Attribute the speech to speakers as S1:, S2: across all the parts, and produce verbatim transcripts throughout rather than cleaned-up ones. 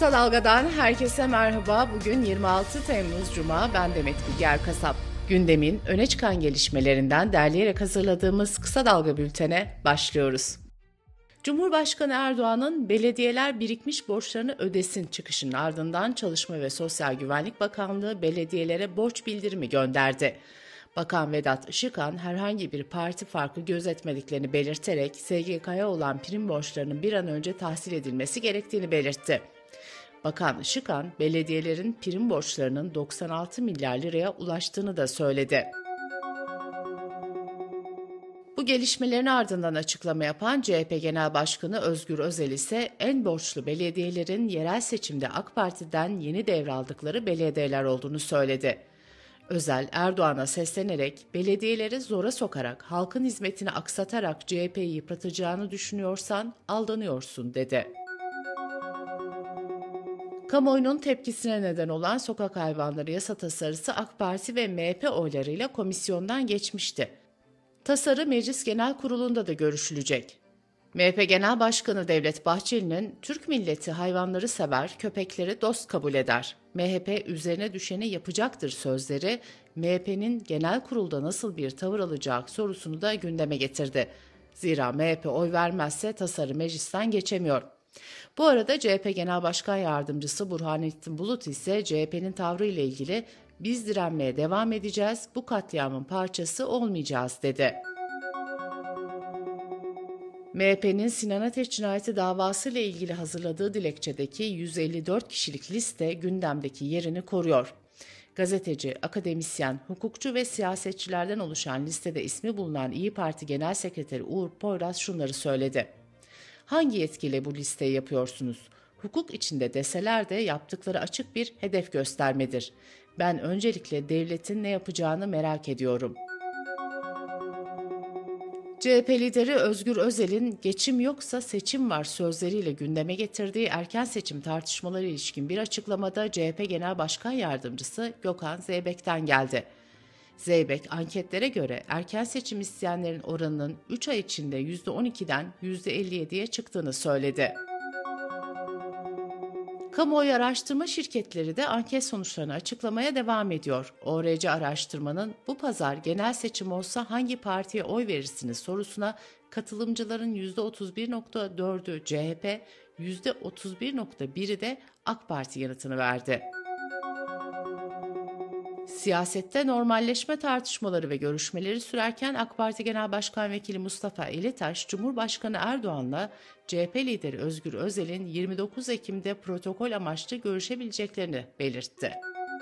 S1: Kısa Dalga'dan herkese merhaba. Bugün yirmi altı Temmuz Cuma. Ben Demet Bilge Erkasap. Gündemin öne çıkan gelişmelerinden derleyerek hazırladığımız Kısa Dalga bültene başlıyoruz. Cumhurbaşkanı Erdoğan'ın belediyeler birikmiş borçlarını ödesin çıkışının ardından Çalışma ve Sosyal Güvenlik Bakanlığı belediyelere borç bildirimi gönderdi. Bakan Vedat Işıkhan herhangi bir parti farkı gözetmediklerini belirterek S G K'ya olan prim borçlarının bir an önce tahsil edilmesi gerektiğini belirtti. Bakan Işıkhan, belediyelerin prim borçlarının doksan altı milyar liraya ulaştığını da söyledi. Bu gelişmelerin ardından açıklama yapan C H P Genel Başkanı Özgür Özel ise en borçlu belediyelerin yerel seçimde AK Parti'den yeni devraldıkları belediyeler olduğunu söyledi. Özel, Erdoğan'a seslenerek belediyeleri zora sokarak, halkın hizmetini aksatarak C H P'yi yıpratacağını düşünüyorsan aldanıyorsun dedi. Kamuoyunun tepkisine neden olan sokak hayvanları yasa tasarısı AK Parti ve M H P oylarıyla komisyondan geçmişti. Tasarı Meclis Genel Kurulu'nda da görüşülecek. M H P Genel Başkanı Devlet Bahçeli'nin Türk milleti hayvanları sever, köpekleri dost kabul eder. M H P üzerine düşeni yapacaktır sözleri M H P'nin genel kurulda nasıl bir tavır alacağı sorusunu da gündeme getirdi. Zira M H P oy vermezse tasarı meclisten geçemiyor. Bu arada C H P Genel Başkan Yardımcısı Burhanettin Bulut ise C H P'nin tavrı ile ilgili "Biz direnmeye devam edeceğiz, bu katliamın parçası olmayacağız" dedi. M H P'nin Sinan Ateş cinayeti davası ile ilgili hazırladığı dilekçedeki yüz elli dört kişilik liste gündemdeki yerini koruyor. Gazeteci, akademisyen, hukukçu ve siyasetçilerden oluşan listede ismi bulunan İyi Parti Genel Sekreteri Uğur Poyraz şunları söyledi. Hangi yetkiyle bu listeyi yapıyorsunuz? Hukuk içinde deseler de yaptıkları açık bir hedef göstermedir. Ben öncelikle devletin ne yapacağını merak ediyorum. C H P lideri Özgür Özel'in "geçim yoksa seçim var" sözleriyle gündeme getirdiği erken seçim tartışmaları ilişkin bir açıklamada C H P Genel Başkan Yardımcısı Gökhan Zeybek'ten geldi. Zeybek, anketlere göre erken seçim isteyenlerin oranının üç ay içinde yüzde on ikiden yüzde elli yediye çıktığını söyledi. Kamuoyu araştırma şirketleri de anket sonuçlarını açıklamaya devam ediyor. O R C araştırmanın "bu pazar genel seçim olsa hangi partiye oy verirsiniz?" sorusuna katılımcıların yüzde otuz bir virgül dördü C H P, yüzde otuz bir virgül biri de AK Parti yanıtını verdi. Siyasette normalleşme tartışmaları ve görüşmeleri sürerken AK Parti Genel Başkan Vekili Mustafa Elitaş, Cumhurbaşkanı Erdoğan'la C H P lideri Özgür Özel'in yirmi dokuz Ekim'de protokol amaçlı görüşebileceklerini belirtti.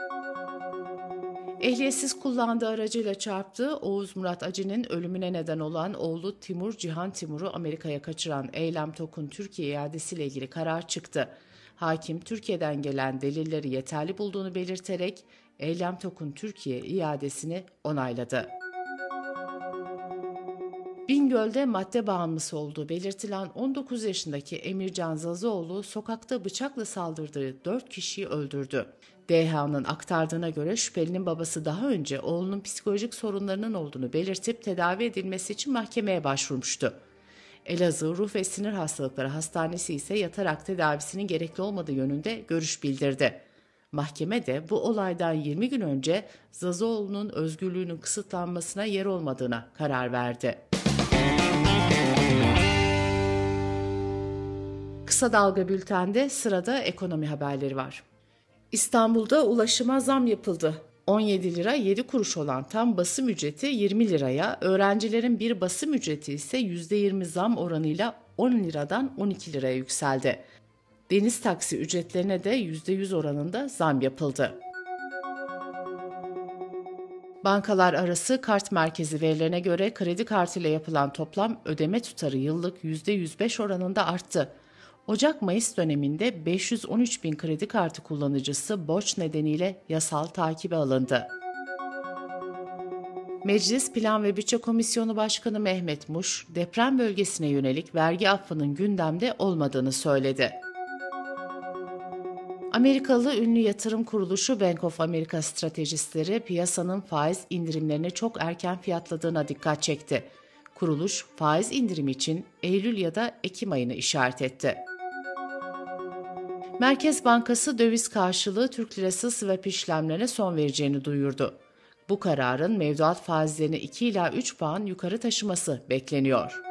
S1: Ehliyetsiz kullandığı aracıyla çarptığı Oğuz Murat Acı'nın ölümüne neden olan oğlu Timur Cihan Timur'u Amerika'ya kaçıran Eylem Tokun Türkiye iadesiyle ilgili karar çıktı. Hakim, Türkiye'den gelen delilleri yeterli bulduğunu belirterek Eylem Tokun Türkiye iadesini onayladı. Bingöl'de madde bağımlısı olduğu belirtilen on dokuz yaşındaki Emircan Zazoğlu sokakta bıçakla saldırdığı dört kişiyi öldürdü. D H A'nın aktardığına göre şüphelinin babası daha önce oğlunun psikolojik sorunlarının olduğunu belirtip tedavi edilmesi için mahkemeye başvurmuştu. Elazığ Ruh ve Sinir Hastalıkları Hastanesi ise yatarak tedavisinin gerekli olmadığı yönünde görüş bildirdi. Mahkeme de bu olaydan yirmi gün önce Zazoğlu'nun özgürlüğünün kısıtlanmasına yer olmadığına karar verdi. Kısa Dalga Bülten'de sırada ekonomi haberleri var. İstanbul'da ulaşıma zam yapıldı. on yedi lira yedi kuruş olan tam basım ücreti yirmi liraya, öğrencilerin bir basım ücreti ise yüzde yirmi zam oranıyla on liradan on iki liraya yükseldi. Deniz taksi ücretlerine de yüzde yüz oranında zam yapıldı. Bankalar arası kart merkezi verilerine göre kredi kartıyla yapılan toplam ödeme tutarı yıllık yüzde yüz beş oranında arttı. Ocak-Mayıs döneminde beş yüz on üç bin kredi kartı kullanıcısı borç nedeniyle yasal takibe alındı. Meclis Plan ve Bütçe Komisyonu Başkanı Mehmet Muş, deprem bölgesine yönelik vergi affının gündemde olmadığını söyledi. Amerikalı ünlü yatırım kuruluşu Bank of America stratejistleri piyasanın faiz indirimlerini çok erken fiyatladığına dikkat çekti. Kuruluş, faiz indirimi için Eylül ya da Ekim ayını işaret etti. Merkez Bankası döviz karşılığı Türk lirası swap işlemlerine son vereceğini duyurdu. Bu kararın mevduat faizlerini iki ila üç puan yukarı taşıması bekleniyor.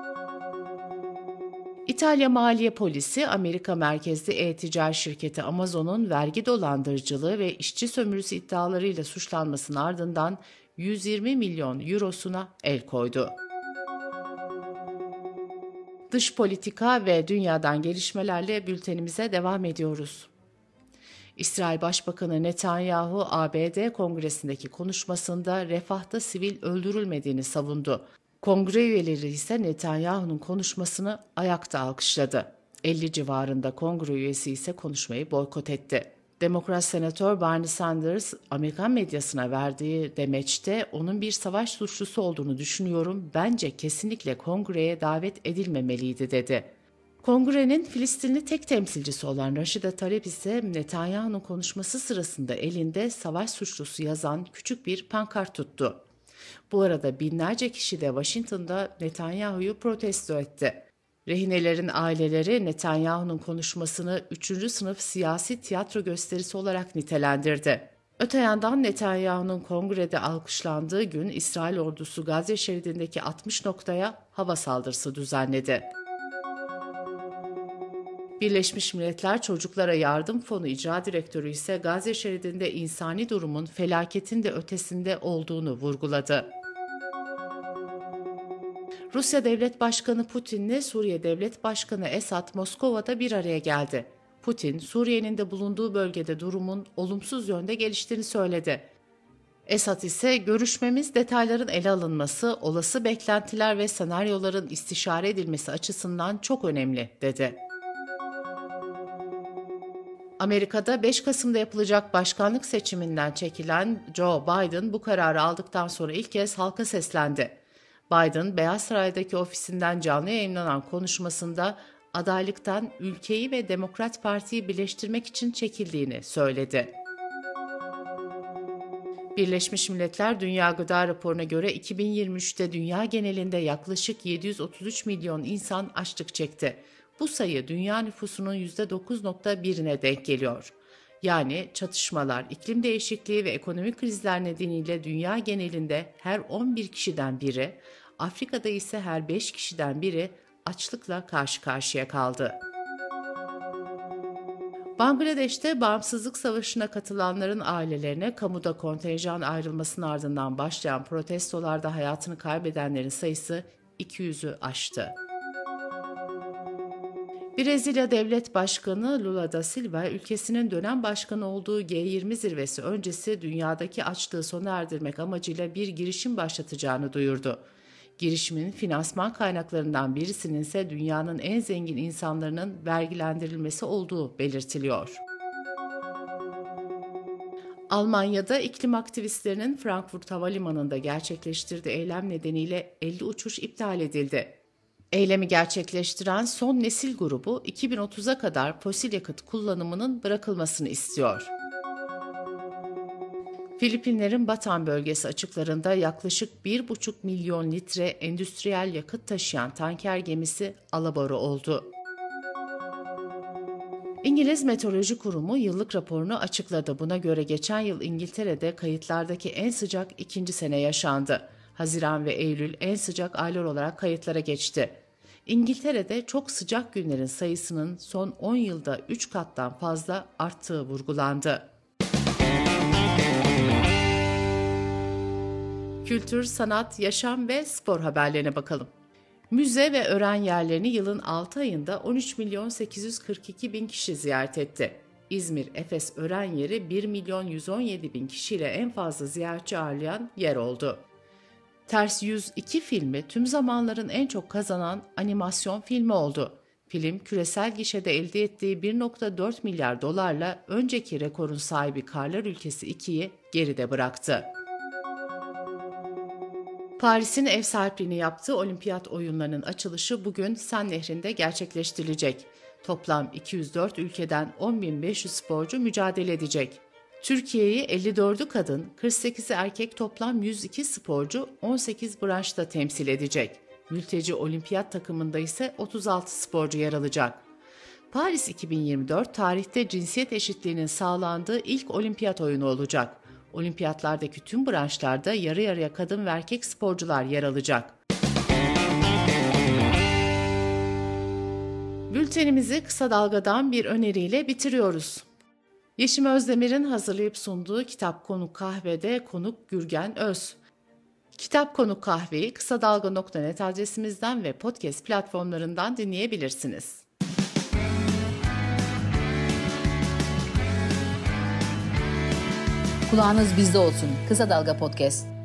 S1: İtalya Maliye Polisi, Amerika merkezli e-ticaret şirketi Amazon'un vergi dolandırıcılığı ve işçi sömürüsü iddialarıyla suçlanmasının ardından yüz yirmi milyon eurosuna el koydu. Dış politika ve dünyadan gelişmelerle bültenimize devam ediyoruz. İsrail Başbakanı Netanyahu, A B D Kongresi'ndeki konuşmasında refahta sivil öldürülmediğini savundu. Kongre üyeleri ise Netanyahu'nun konuşmasını ayakta alkışladı. elli civarında kongre üyesi ise konuşmayı boykot etti. Demokrat Senatör Bernie Sanders, Amerikan medyasına verdiği demeçte onun bir savaş suçlusu olduğunu düşünüyorum, bence kesinlikle kongreye davet edilmemeliydi dedi. Kongrenin Filistinli tek temsilcisi olan Rashida Tlaib ise Netanyahu'nun konuşması sırasında elinde savaş suçlusu yazan küçük bir pankart tuttu. Bu arada binlerce kişi de Washington'da Netanyahu'yu protesto etti. Rehinelerin aileleri Netanyahu'nun konuşmasını üçüncü sınıf siyasi tiyatro gösterisi olarak nitelendirdi. Öte yandan Netanyahu'nun kongrede alkışlandığı gün İsrail ordusu Gazze şeridindeki altmış noktaya hava saldırısı düzenledi. Birleşmiş Milletler Çocuklara Yardım Fonu İcra Direktörü ise Gazze şeridinde insani durumun felaketin de ötesinde olduğunu vurguladı. Rusya Devlet Başkanı Putin'le Suriye Devlet Başkanı Esad Moskova'da bir araya geldi. Putin, Suriye'nin de bulunduğu bölgede durumun olumsuz yönde geliştiğini söyledi. Esad ise görüşmemiz detayların ele alınması, olası beklentiler ve senaryoların istişare edilmesi açısından çok önemli, dedi. Amerika'da beş Kasım'da yapılacak başkanlık seçiminden çekilen Joe Biden bu kararı aldıktan sonra ilk kez halka seslendi. Biden, Beyaz Saray'daki ofisinden canlı yayınlanan konuşmasında adaylıktan ülkeyi ve Demokrat Parti'yi birleştirmek için çekildiğini söyledi. Birleşmiş Milletler Dünya Gıda Raporu'na göre iki bin yirmi üçte dünya genelinde yaklaşık yedi yüz otuz üç milyon insan açlık çekti. Bu sayı dünya nüfusunun yüzde dokuz virgül birine denk geliyor. Yani çatışmalar, iklim değişikliği ve ekonomik krizler nedeniyle dünya genelinde her on bir kişiden biri, Afrika'da ise her beş kişiden biri açlıkla karşı karşıya kaldı. Bangladeş'te bağımsızlık savaşına katılanların ailelerine kamuda kontenjan ayrılmasının ardından başlayan protestolarda hayatını kaybedenlerin sayısı iki yüzü aştı. Brezilya Devlet Başkanı Lula da Silva, ülkesinin dönem başkanı olduğu G yirmi zirvesi öncesi dünyadaki açlığı sona erdirmek amacıyla bir girişim başlatacağını duyurdu. Girişimin finansman kaynaklarından birisinin ise dünyanın en zengin insanlarının vergilendirilmesi olduğu belirtiliyor. Almanya'da iklim aktivistlerinin Frankfurt Havalimanı'nda gerçekleştirdiği eylem nedeniyle elli uçuş iptal edildi. Eylemi gerçekleştiren Son Nesil grubu iki bin otuza kadar fosil yakıt kullanımının bırakılmasını istiyor. Filipinlerin Bataan bölgesi açıklarında yaklaşık bir buçuk milyon litre endüstriyel yakıt taşıyan tanker gemisi alabora oldu. İngiliz Meteoroloji Kurumu yıllık raporunu açıkladı. Buna göre geçen yıl İngiltere'de kayıtlardaki en sıcak ikinci sene yaşandı. Haziran ve Eylül en sıcak aylar olarak kayıtlara geçti. İngiltere'de çok sıcak günlerin sayısının son on yılda üç kattan fazla arttığı vurgulandı. Kültür, sanat, yaşam ve spor haberlerine bakalım. Müze ve öğren yerlerini yılın altı ayında on üç milyon sekiz yüz kırk iki bin kişi ziyaret etti. İzmir Efes Öğren Yeri bir milyon yüz on yedi bin kişiyle en fazla ziyaretçi ağırlayan yer oldu. Ters Yüz iki filmi tüm zamanların en çok kazanan animasyon filmi oldu. Film, küresel gişede elde ettiği bir virgül dört milyar dolarla önceki rekorun sahibi Karlar Ülkesi ikiyi geride bıraktı. Paris'in ev sahipliğini yaptığı olimpiyat oyunlarının açılışı bugün Sen Nehri'nde gerçekleştirilecek. Toplam iki yüz dört ülkeden on bin beş yüz sporcu mücadele edecek. Türkiye'yi elli dördü kadın, kırk sekizi erkek toplam yüz iki sporcu on sekiz branşta temsil edecek. Mülteci olimpiyat takımında ise otuz altı sporcu yer alacak. Paris iki bin yirmi dört tarihte cinsiyet eşitliğinin sağlandığı ilk olimpiyat oyunu olacak. Olimpiyatlardaki tüm branşlarda yarı yarıya kadın ve erkek sporcular yer alacak. Bültenimizi kısa dalgadan bir öneriyle bitiriyoruz. Yeşim Özdemir'in hazırlayıp sunduğu Kitap Konuk Kahve'de konuk Gürgen Öz. Kitap Konuk Kahve'yi kısa dalga nokta net adresimizden ve podcast platformlarından dinleyebilirsiniz.
S2: Kulağınız bizde olsun. Kısa Dalga Podcast.